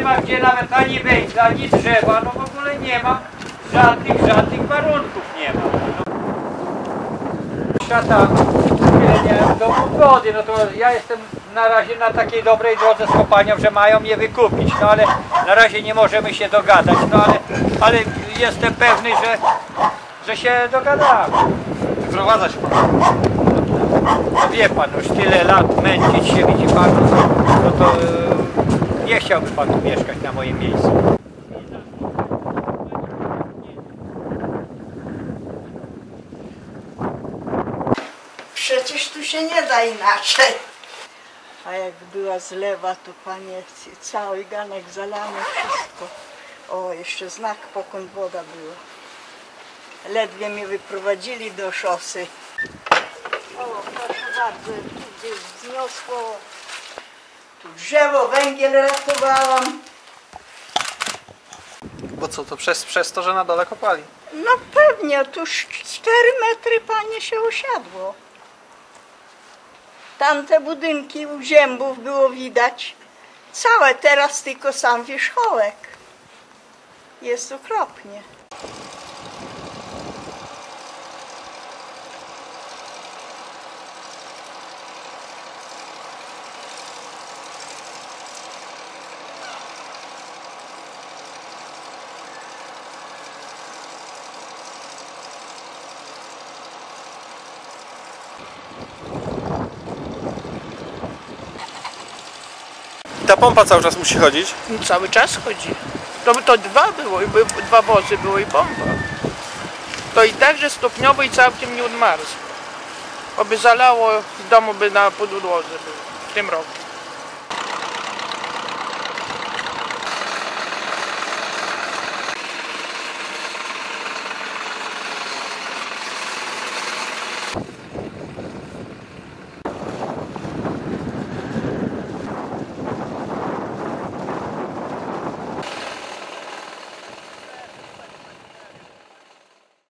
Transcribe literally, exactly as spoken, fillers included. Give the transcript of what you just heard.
ma gdzie nawet ani wejść, ani drzewa, no w ogóle nie ma żadnych, żadnych warunków nie ma. No. Szata, nie do wody, no to ja jestem na razie na takiej dobrej drodze z kopalnią, że mają je wykupić, no ale na razie nie możemy się dogadać, no ale, ale jestem pewny, że, że się dogadamy. Wyprowadza się pan. No wie pan, już tyle lat męczyć się, widzi pan, no to, no to nie chciałby pan tu mieszkać na moim miejscu. Przecież tu się nie da inaczej. A jak była zlewa, to panie, cały ganek zalany, wszystko. O, jeszcze znak, pokąd woda była. Ledwie mnie wyprowadzili do szosy. O, proszę bardzo, tu wzniosło. Tu drzewo, węgiel ratowałam. Bo co, to przez, przez to, że na dole kopali? No pewnie, tu cztery metry panie się usiadło. Tamte budynki u Ziębów było widać. Całe, teraz tylko sam wierzchołek. Jest okropnie. Ta pompa cały czas musi chodzić? Cały czas chodzi. To by to dwa było, i by, dwa wozy było i bomba. To i tak, że stopniowo i całkiem nie odmarzł. Oby zalało, w domu by na podłodze było w tym roku.